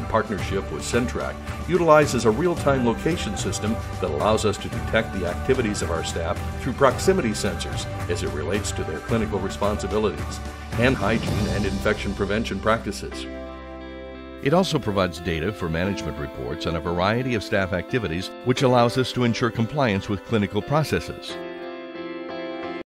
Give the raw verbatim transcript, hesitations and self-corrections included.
partnership with Centrac, utilizes a real-time location system that allows us to detect the activities of our staff through proximity sensors as it relates to their clinical responsibilities, hand hygiene and infection prevention practices. It also provides data for management reports on a variety of staff activities, which allows us to ensure compliance with clinical processes.